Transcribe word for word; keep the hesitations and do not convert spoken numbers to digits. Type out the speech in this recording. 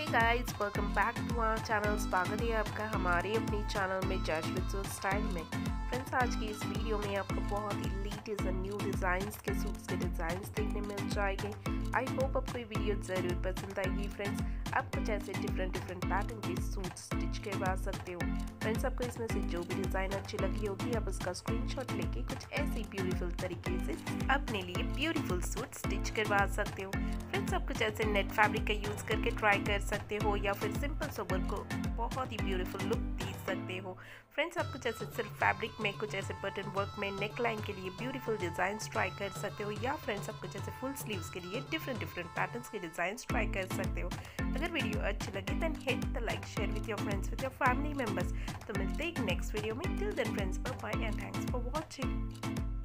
Guys, welcome back to our channel. स्वागत है आपका हमारे अपने चैनल में जयश्रीज़ोन स्टाइल में। फ्रेंड्स, आज की इस वीडियो में आपको बहुत ही लेटेस्ट एंड न्यू डिज़ाइंस के सूट्स के डिज़ाइंस देखने मिल जाएंगे। आई होप आपको ये वीडियो ज़रूर पसंद आएगी। फ्रेंड्स, आप कुछ ऐसे डिफरेंट डिफरेंट पैटर्न के सूट स्टिच करवा सकते हो। फ्रेंड्स, आपको इसमें से जो भी डिज़ाइन अच्छी लगी होगी आप उसका स्क्रीनशॉट लेके कुछ ऐसे ब्यूटीफुल तरीके से अपने लिए ब्यूटीफुल सूट स्टिच करवा सकते हो। फ्रेंड्स, आप कुछ ऐसे नेट फैब्रिक का यूज़ करके ट्राई कर सकते हो या फिर सिंपल सोबर को बहुत ही ब्यूटीफुल लुक दे सकते हो। फ्रेंड्स, आप कुछ ऐसे सिर्फ फैब्रिक में कुछ ऐसे बटन वर्क में नेक लाइन के लिए ब्यूटीफुल डिज़ाइंस ट्राई कर सकते हो, या फ्रेंड्स आप कुछ ऐसे फुल स्लीव्स के लिए डिफरेंट डिफरेंट पैटर्न्स के डिज़ाइंस ट्राई कर सकते हो। अगर वीडियो अच्छी लगे then hit the like, share with your friends, with your family members. तो मिलते हैं नेक्स्ट वीडियो में। Till then friends, bye bye and thanks for watching.